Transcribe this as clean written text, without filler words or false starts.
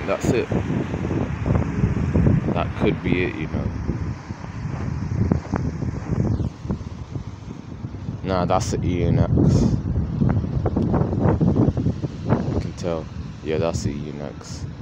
think that's it. That could be it, you know. Nah, that's the ENX. You can tell. Yeah, that's the ENX.